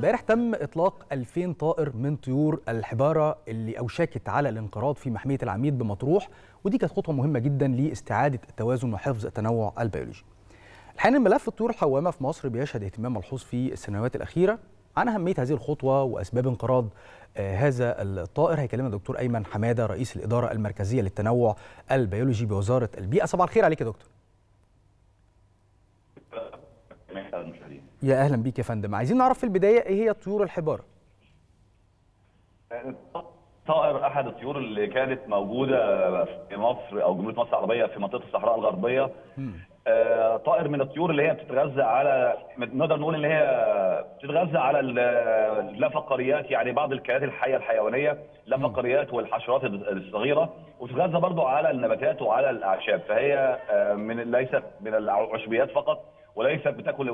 امبارح تم إطلاق 2000 طائر من طيور الحبارة اللي أوشكت على الانقراض في محمية العميد بمطروح، ودي كانت خطوة مهمة جدا لاستعادة التوازن وحفظ التنوع البيولوجي. الحقيقة ملف الطيور الحوامة في مصر بيشهد اهتمام ملحوظ في السنوات الأخيرة. عن أهمية هذه الخطوة وأسباب انقراض هذا الطائر هيكلمنا دكتور أيمن حمادة، رئيس الإدارة المركزية للتنوع البيولوجي بوزارة البيئة. صباح الخير عليك يا دكتور. يا أهلا بيك يا فندم. عايزين نعرف في البداية إيه هي طيور الحبارة؟ طائر أحد الطيور اللي كانت موجودة في مصر أو جمهورية مصر العربية في منطقة الصحراء الغربية. طائر من الطيور اللي هي بتتغذى على، نقدر نقول ان هي بتتغذى على اللافقاريات، يعني بعض الكائنات الحيه الحيوانيه، اللافقاريات والحشرات الصغيره، وتتغذى برضه على النباتات وعلى الاعشاب. فهي ليست من العشبيات فقط، وليست بتاكل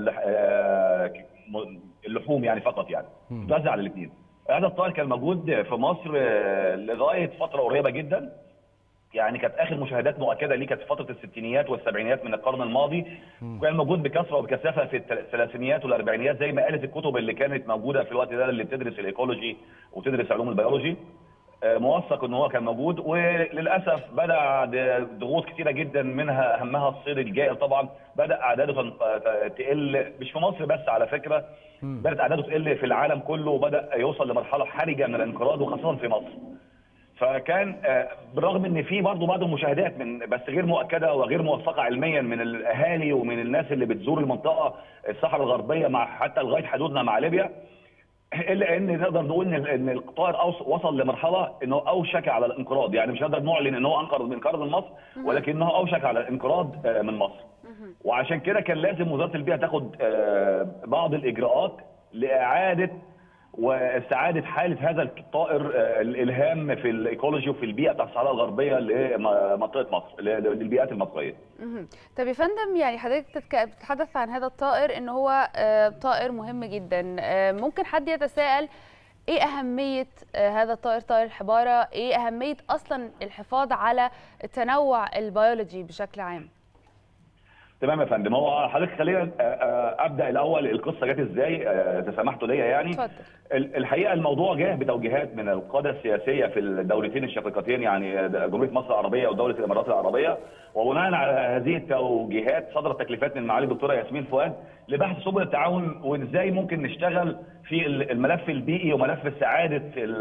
اللحوم يعني فقط، يعني بتتغذى على الاثنين. هذا الطائر كان موجود في مصر لغايه فتره قريبه جدا، يعني كانت اخر مشاهدات مؤكده ليه كانت في فتره الستينيات والسبعينيات من القرن الماضي، وكان موجود بكثره وبكثافه في الثلاثينيات والاربعينيات زي ما قالت الكتب اللي كانت موجوده في الوقت ده اللي بتدرس الايكولوجي وتدرس علوم البيولوجي. موثق ان هو كان موجود، وللاسف بدا ضغوط كثيره جدا منها اهمها الصيد الجائر. طبعا بدا اعداده تقل، مش في مصر بس على فكره، بدات اعداده تقل في العالم كله، وبدا يوصل لمرحله حرجه من الانقراض وخاصه في مصر. فكان بالرغم ان في برضه بعض المشاهدات من بس غير مؤكده وغير موثقه علميا من الاهالي ومن الناس اللي بتزور المنطقه الصحراء الغربيه مع حتى لغايه حدودنا مع ليبيا، الا ان نقدر نقول ان الطائر وصل لمرحله انه اوشك على الانقراض. يعني مش هنقدر نعلن ان هو انقرض من مصر، ولكنه اوشك على الانقراض من مصر. وعشان كده كان لازم وزاره البيئه تاخد بعض الاجراءات لاعاده واستعاده حاله هذا الطائر الالهام في الايكولوجي وفي البيئه بتاع الصحراء الغربيه لمنطقه مصر، للبيئات المصريه. طب يا فندم، يعني حضرتك بتتحدث عن هذا الطائر ان هو طائر مهم جدا. ممكن حد يتساءل ايه اهميه هذا الطائر، طائر الحباره؟ ايه اهميه اصلا الحفاظ على التنوع البيولوجي بشكل عام؟ تمام يا فندم. هو حضرتك خلينا ابدا الاول القصه جت ازاي، اذا سمحتوا ليا يعني. اتفضل. الحقيقه الموضوع جه بتوجيهات من القاده السياسيه في الدولتين الشقيقتين، يعني جمهوريه مصر العربيه ودوله الامارات العربيه، وبناء على هذه التوجيهات صدرت تكليفات من معالي الدكتوره ياسمين فؤاد لبحث سبل التعاون وازاي ممكن نشتغل في الملف البيئي وملف سعاده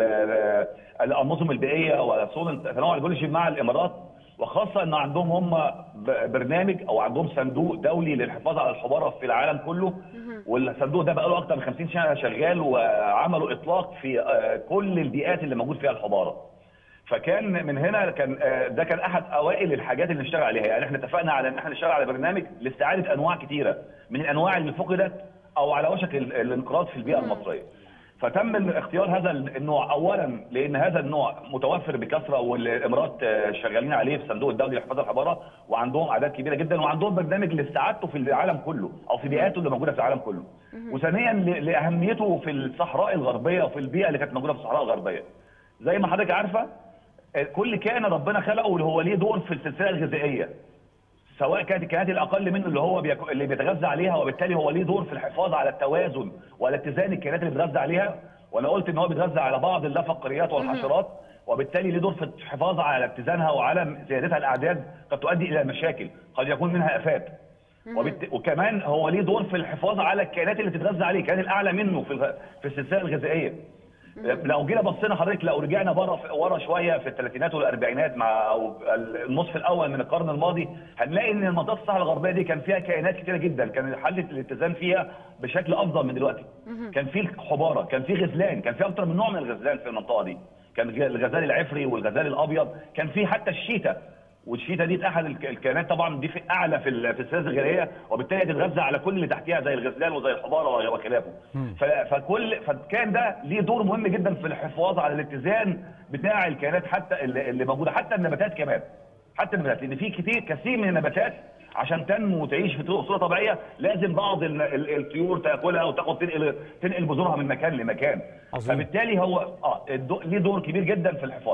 الانظمه البيئيه وصون التنوع البيولوجي مع الامارات، وخاصه ان عندهم هم برنامج او عندهم صندوق دولي للحفاظ على الحباره في العالم كله. والصندوق ده بقى له اكثر من 50 سنه شغال، وعملوا اطلاق في كل البيئات اللي موجود فيها الحباره. فكان من هنا ده كان احد اوائل الحاجات اللي نشتغل عليها. يعني احنا اتفقنا على ان احنا نشتغل على برنامج لاستعاده انواع كثيره من الانواع اللي فقدت او على وشك الانقراض في البيئه المصريه. فتم اختيار هذا النوع اولا لان هذا النوع متوفر بكثره، والامارات شغالين عليه في الصندوق الدولي لحفاظ الحباره، وعندهم اعداد كبيره جدا، وعندهم برنامج لاستعادته في العالم كله او في بيئاته اللي موجوده في العالم كله. وثانيا لاهميته في الصحراء الغربيه وفي البيئه اللي كانت موجوده في الصحراء الغربيه. زي ما حضرتك عارفه كل كائن ربنا خلقه واللي هو ليه دور في السلسله الغذائيه، سواء كانت الكائنات الاقل منه اللي بيتغذى عليها، وبالتالي هو ليه دور في الحفاظ على التوازن وعلى اتزان الكائنات اللي بيتغذى عليها. وانا قلت ان هو بيتغذى على بعض اللافقاريات والحشرات، وبالتالي ليه دور في الحفاظ على اتزانها وعلى زيادتها الاعداد قد تؤدي الى مشاكل قد يكون منها افات. وكمان هو ليه دور في الحفاظ على الكائنات اللي بتتغذى عليه، الكائن الاعلى منه في السلسله الغذائيه. لو جينا بصينا حضرتك، لو رجعنا ورا شويه في الثلاثينات والاربعينات مع النصف الاول من القرن الماضي، هنلاقي ان منطقه الصحراء الغربيه دي كان فيها كائنات كثيره جدا، كان حاله الاتزان فيها بشكل افضل من دلوقتي. كان في الحباره، كان في غزلان، كان في اكثر من نوع من الغزلان في المنطقه دي. كان الغزال العفري والغزال الابيض، كان في حتى الشيتا، والشيتا دي احد الكائنات طبعا دي في اعلى في السلسله الغذائيه، وبالتالي تتغذى على كل اللي تحتها زي الغزلان وزي الحباره وخلافه. فكان ده ليه دور مهم جدا في الحفاظ على الاتزان بتاع الكائنات حتى اللي موجوده، حتى النباتات كمان، حتى النباتات، لان في كثير من النباتات عشان تنمو وتعيش في صوره طبيعيه لازم بعض الطيور تاكلها وتاخد تنقل بذورها من مكان لمكان. فبالتالي هو ليه دور كبير جدا في الحفاظ.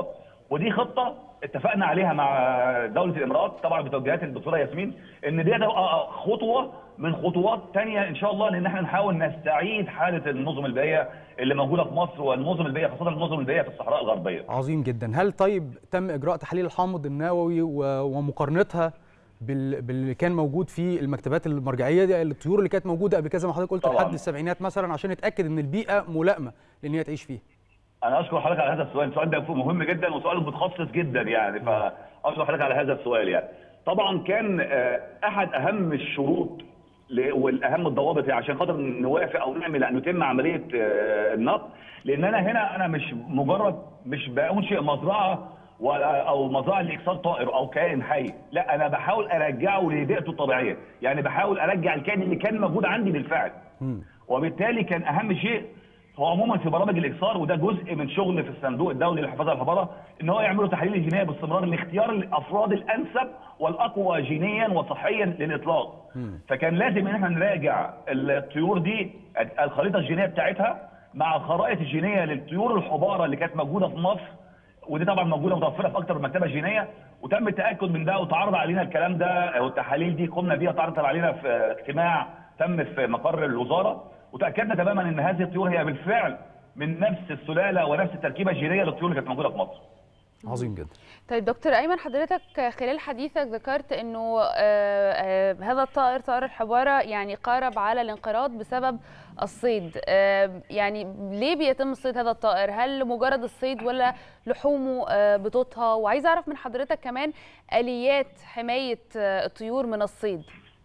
ودي خطه اتفقنا عليها مع دوله الامارات طبعا بتوجيهات الدكتوره ياسمين، ان دي هتبقى خطوه من خطوات ثانيه ان شاء الله، لان احنا نحاول نستعيد حاله النظم البيئيه اللي موجوده في مصر، والنظم البيئيه خاصه النظم البيئيه في الصحراء الغربيه. عظيم جدا. هل طيب تم اجراء تحاليل الحامض النووي ومقارنتها باللي كان موجود في المكتبات المرجعيه دي، الطيور اللي كانت موجوده قبل كده زي ما حضرتك قلت لحد السبعينات مثلا، عشان نتاكد ان البيئه ملائمه لان هي تعيش فيها؟ انا اشكر حضرتك على هذا السؤال، السؤال ده مهم جدا وسؤال متخصص جدا يعني، فاشكر حضرتك على هذا السؤال يعني. طبعا كان احد اهم الشروط والاهم الضوابط عشان خاطر نوافق او نعمل ان يتم عمليه النقل، لان انا مش مجرد مش بانشئ مزرعه او مزرعه لاكسار طائر او كائن حي، لا انا بحاول ارجعه لبيئته الطبيعيه، يعني بحاول ارجع الكائن اللي كان موجود عندي بالفعل. وبالتالي كان اهم شيء هو عموما في برامج الاكسار، وده جزء من شغل في الصندوق الدولي للحفاظ على الحضاره، ان هو يعملوا تحاليل الجينيه باستمرار لاختيار الافراد الانسب والاقوى جينيا وصحيا للاطلاق. فكان لازم ان احنا نراجع الطيور دي الخريطه الجينيه بتاعتها مع الخرائط الجينيه للطيور الحباره اللي كانت موجوده في مصر، ودي طبعا موجوده متوفره في اكثر من مكتبه جينيه، وتم التاكد من ده وتعرض علينا الكلام ده، والتحاليل دي قمنا بيها تعرضت علينا في اجتماع تم في مقر الوزاره، وتاكدنا تماما ان هذه الطيور هي بالفعل من نفس السلاله ونفس التركيبه الجينيه للطيور اللي كانت موجوده في مصر. عظيم جدا. طيب دكتور ايمن، حضرتك خلال حديثك ذكرت انه هذا الطائر طائر الحباره يعني قارب على الانقراض بسبب الصيد، يعني ليه بيتم صيد هذا الطائر؟ هل مجرد الصيد ولا لحومه بتطهى؟ وعايز اعرف من حضرتك كمان اليات حمايه الطيور من الصيد.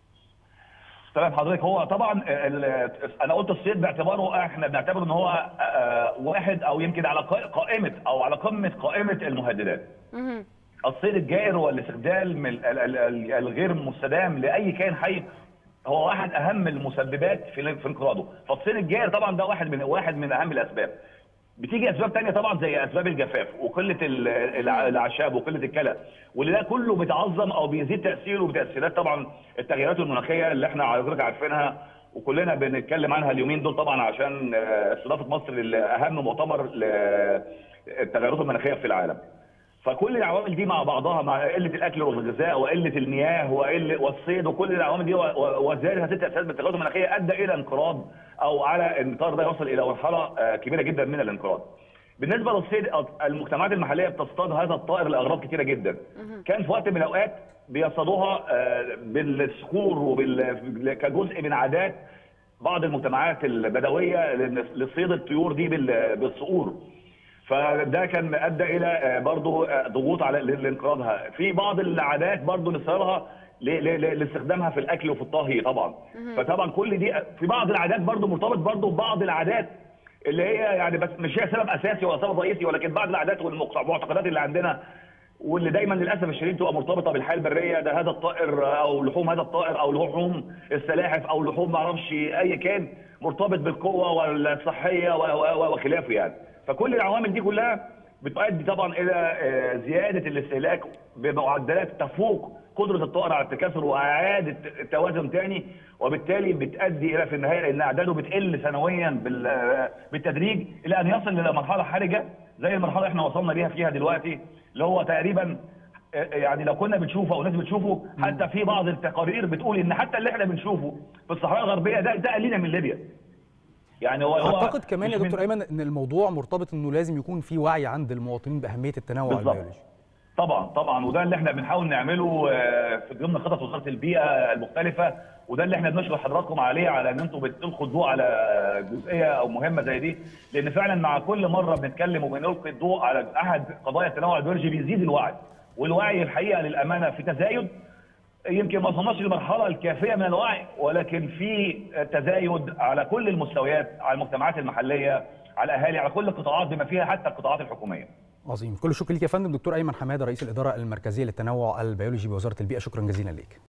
تمام حضرتك، هو طبعا انا قلت الصيد باعتباره احنا بنعتبره ان هو واحد او يمكن على قائمه او على قمه قائمه المهددات. الصيد الجائر والاستخدام الغير مستدام لاي كائن حي هو احد اهم المسببات في انقراضه، فالصيد الجائر طبعا ده واحد من اهم الاسباب. بتيجي اسباب ثانيه طبعا زي اسباب الجفاف وقله الاعشاب وقله الكلى، واللي ده كله بيتعظم او بيزيد تاثيره بتاثيرات طبعا التغيرات المناخيه اللي احنا حضرتك عارفينها وكلنا بنتكلم عنها اليومين دول طبعا عشان استضافه مصر لاهم مؤتمر للتغيرات المناخيه في العالم. فكل العوامل دي مع بعضها، مع قله الاكل والغذاء وقله المياه والصيد وكل العوامل دي وزياده هذه التاثيرات بالتغيرات المناخيه ادى الى انقراض او على ان الطائر ده يوصل الى مرحله كبيره جدا من الانقراض. بالنسبه للصيد، المجتمعات المحليه بتصطاد هذا الطائر لاغراض كثيره جدا. كان في وقت من الاوقات بيصطادوها بالصخور كجزء من عادات بعض المجتمعات البدويه لصيد الطيور دي بالصقور. فده كان ادى الى برضه ضغوط على لانقراضها. في بعض العادات برضه لصيدها لاستخدامها في الاكل وفي الطهي طبعا. فطبعا كل دي في بعض العادات برضه مرتبط برضه ببعض العادات اللي هي يعني بس مش هي سبب اساسي ولا سبب رئيسي، ولكن بعض العادات والمعتقدات اللي عندنا واللي دايما للاسف الشديد تبقى مرتبطه بالحياه البريه. ده هذا الطائر او لحوم هذا الطائر او لحوم السلاحف او لحوم ما اعرفش اي كان مرتبط بالقوه والصحيه وخلافه يعني. فكل العوامل دي كلها بتؤدي طبعا الى زياده الاستهلاك بمعدلات تفوق قدره الطائر على التكاثر واعاده التوازن تاني، وبالتالي بتؤدي الى في النهايه ان اعداده بتقل سنويا بالتدريج الى ان يصل الى مرحله حرجه زي المرحله اللي احنا وصلنا ليها فيها دلوقتي، اللي هو تقريبا يعني لو كنا بنشوفه او الناس بتشوفه، حتى في بعض التقارير بتقول ان حتى اللي احنا بنشوفه في الصحراء الغربيه ده قلينا من ليبيا. يعني هو اعتقد كمان يا دكتور ايمن ان الموضوع مرتبط انه لازم يكون في وعي عند المواطنين باهميه التنوع البيولوجي. طبعا وده اللي احنا بنحاول نعمله في ضمن خطط وزاره البيئه المختلفه، وده اللي احنا بنشكر حضراتكم عليه على ان انتم بتلقوا الضوء على جزئيه او مهمه زي دي، لان فعلا مع كل مره بنتكلم وبنلقي الضوء على احد قضايا التنوع البيولوجي بيزيد الوعي، والوعي الحقيقه للامانه في تزايد. يمكن ما وصلناش للمرحله الكافيه من الوعي، ولكن في تزايد على كل المستويات، على المجتمعات المحليه، على الاهالي، على كل القطاعات بما فيها حتى القطاعات الحكوميه. عظيم. كل الشكر ليك يا فندم دكتور ايمن حماده رئيس الاداره المركزيه للتنوع البيولوجي بوزاره البيئه، شكرا جزيلا ليك.